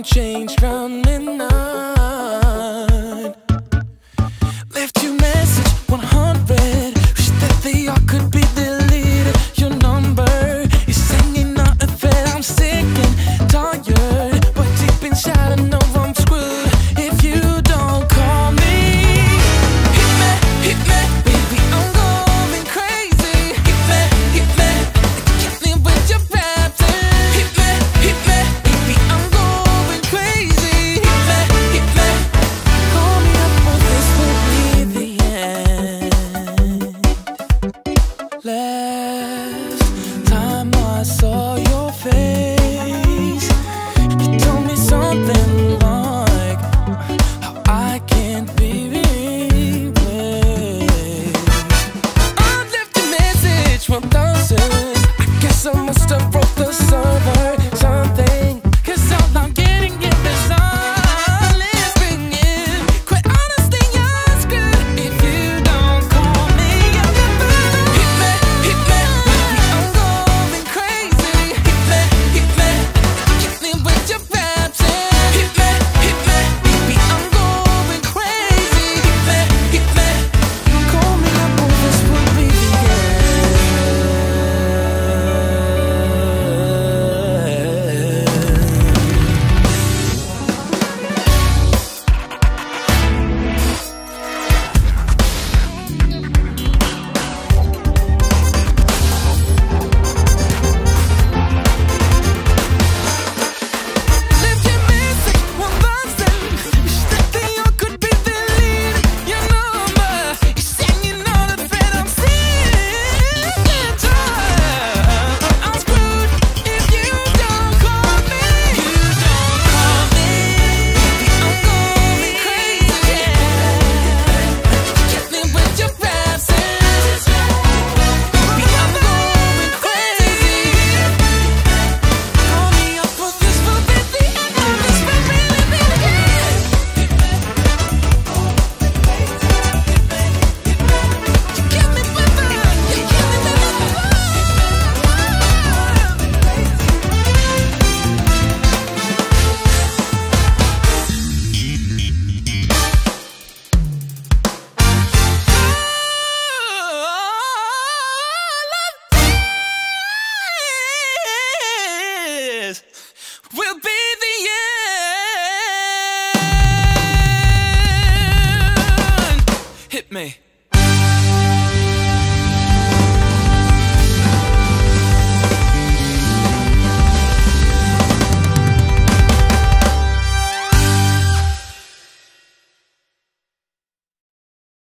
changed round midnight. Left your message 100. Wish that they all could be deleted. Your number is hanging out a thread. I'm sick and tired, but deep inside I know I'm screwed if you don't call me. Hit me, baby, I'm going crazy. Hit me with your raps. Hit me, baby, I'm going crazy. Hit me, call me up, but this will be the end. Last time I saw your face, you told me something like how I can't be replaced. I left a message 1,000. I guess I must have broke the server. Something, 'cause all I'm getting is silence ringing. Quite honestly, you're screwed if you don't call me. I'm never hit me, baby, I'm going crazy. Hit me with your raps. Hit me, baby, I'm going crazy. Hit me, call me up, or this will be the will be the end. Hit me.